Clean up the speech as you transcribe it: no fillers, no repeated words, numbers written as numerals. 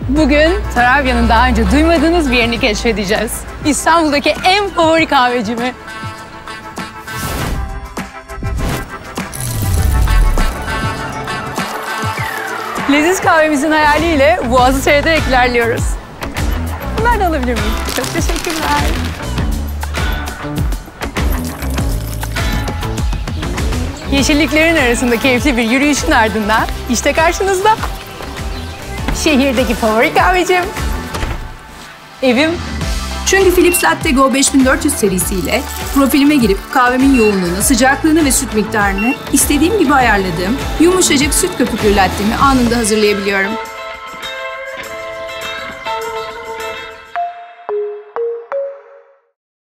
Bugün Tarabya'nın daha önce duymadığınız bir yerini keşfedeceğiz. İstanbul'daki en favori kahvecimi. Leziz kahvemizin hayaliyle Boğaz'ı seyrederek ilerliyoruz. Bunlar da alabilir miyim? Çok teşekkürler. Yeşilliklerin arasında keyifli bir yürüyüşün ardından işte karşınızda şehirdeki favori kahvecim. Evim. Çünkü Philips Latte Go 5400 serisiyle profilime girip kahvemin yoğunluğunu, sıcaklığını ve süt miktarını istediğim gibi ayarladığım yumuşacık süt köpüklü lattemi anında hazırlayabiliyorum.